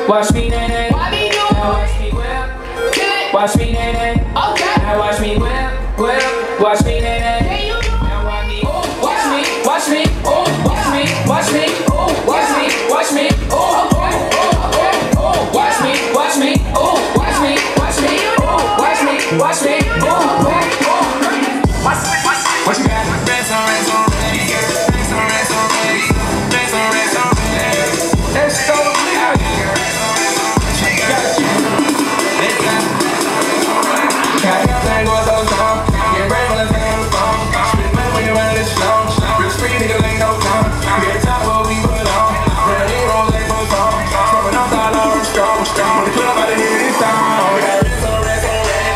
Watch me nay. Now watch me whip. Watch me nay. Okay. Now watch me whip. Watch me nay. Now watch me. Watch me. Watch me. Watch me. Watch me. Watch me. Watch me. Watch me. Watch me. Watch me. Watch me. Watch me. Watch me. What you got? Rest on ready. Rest on ready. Rest on ready. Let's go. Got that going so strong. Get ready when the thing was gone. Spit money when you run this long. Real street niggas ain't no time. Get top what we put on. Red heroes ain't no song. Smoking on dollar, strong. When the club out of here, it's down. We got rest on red.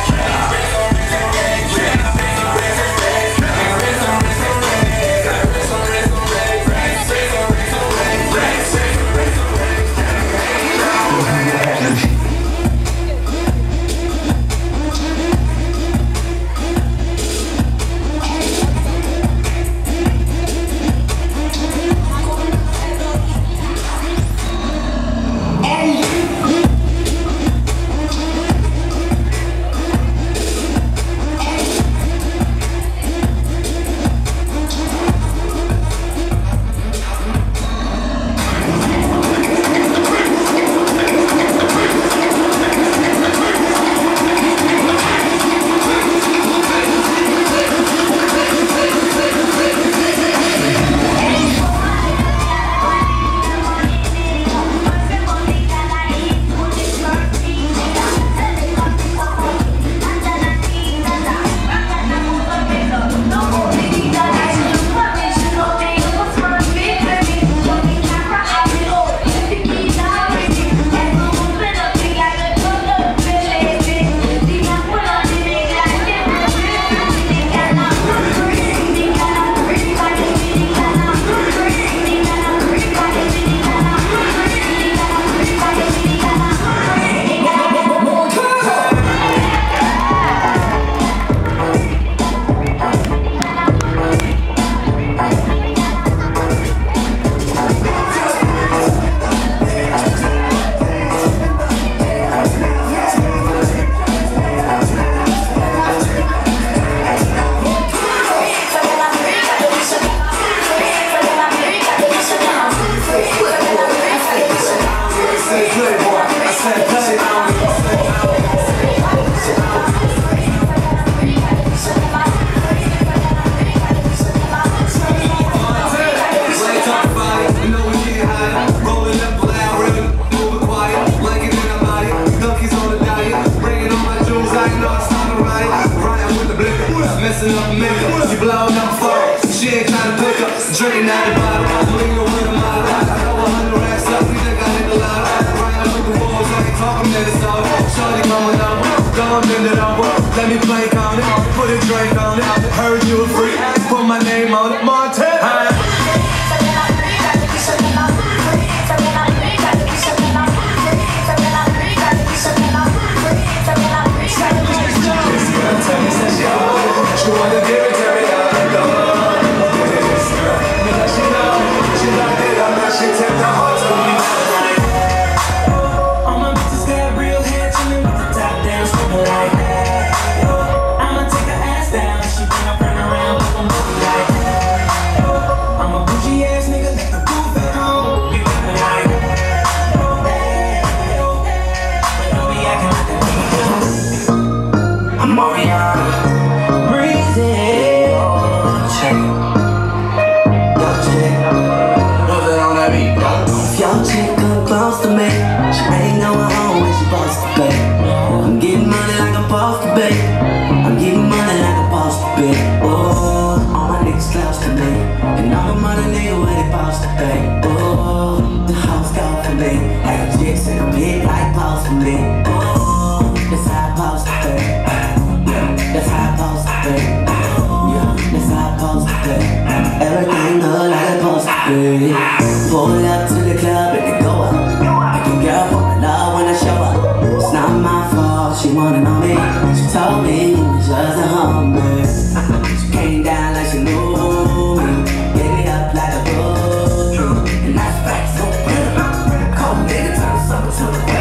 Messing up a makeup, she blowing up a phone. She ain't trying to pick up, drinking out the bottle. Linger with a model, I got 100 racks up. We think I hit the lotto. Right up with the walls, I ain't talking minutes over. Shorty coming over, go and bend it over. Let me play on it, put a drink on it. Heard you a freak, put my name on it. Montana. She wanna give it to me, I love this girl. Because she know, she like it, I know she take the heart to me. All my bitches got real hair, chillin' with the top down, smoking like that. I'ma take her ass down, she bring her friend around, look them both like that. I'm a bougie ass nigga, let the roof at home, be rapping like that. But don't be acting like a nigga. I'm Oriana. Close to me, she ain't going home when she supposed to pay. I'm getting money like I'm supposed to pay. I'm getting money like I'm supposed to pay. Oh, all my niggas close to me, and all the money nigga where they supposed to pay. Oh, the house got for me, like a chicks in a big like supposed to me. Oh, that's how I'm supposed to pay. Yeah, that's how I'm supposed to pay. Yeah, that's how I'm supposed to pay. Everything good like it's supposed to be. Pull up to the club and they go up. Girl, fall in love when I show up. It's not my fault, she wanna know me. She told me it was just a homie. She came down like she knew me. Gave it up like a boogie. And that's facts, so real. Cold nigga turn something to the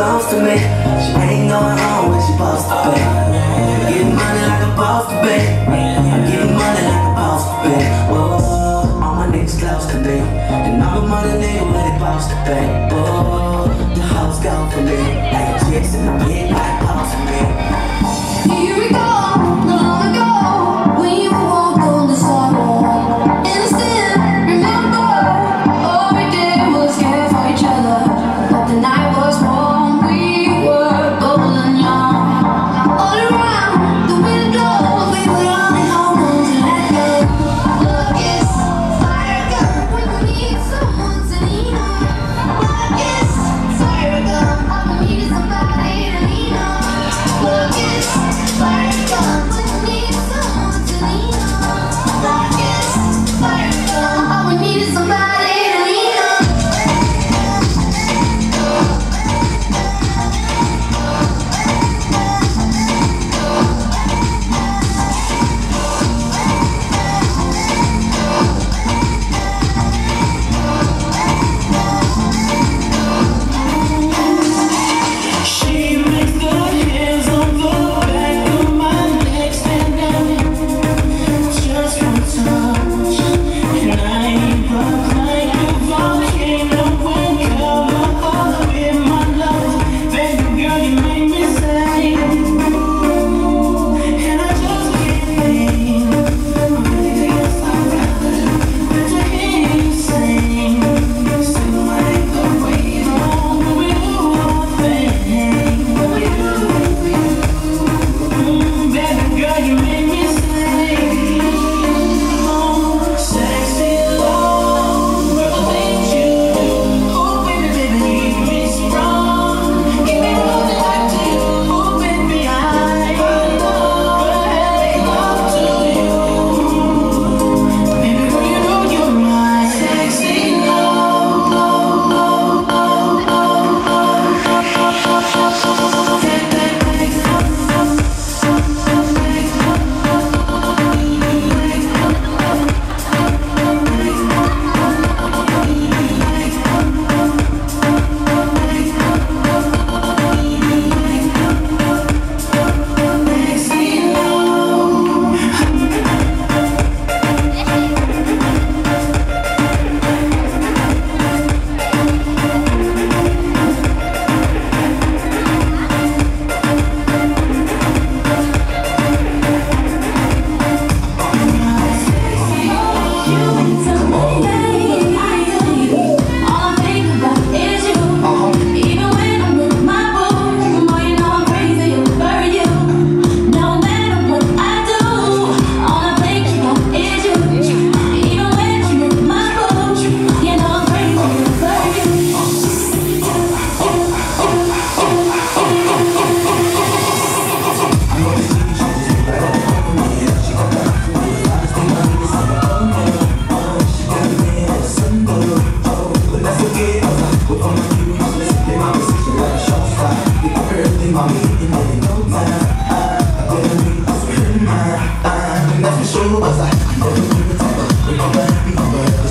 close to me. She ain't going home when she supposed to be. I'm getting money like I'm supposed to be. I'm getting money like I'm supposed to be. Oh, all my niggas close to me, and all the money niggas where they supposed to be. Oh, the hoes go for me, like a chicks in my head, like pose for me. Here we go, not long ago, when you walked on the sidewalk. And I still remember, all we did was care for each other. But the night was warm, we were bold and young. All around, the wind blows, we were running home to let go. Love is fire gun when you need someone to lean on. Love is fire gun, all we need is somebody to lean on. Love is fire gun when you need someone to lean on. Love is fire gun, all we need is somebody to lean on. She makes the hairs on the back of my neck stand up. Just one touch, and I erupt like a volcano when covered all with my love. Baby girl, you make me say, and I just can't think. I'm ready to get started, but to hear you sing like the way you want me to do all things. Baby girl, you make me say, sexy love, girl, ain't you? Oh, baby, keep me strong, keep me running back to you. Oh, baby, I love to you. Baby girl, you know you're my sexy love, love, love, love, love, That's for sure, was I never knew the type of we're gonna be over.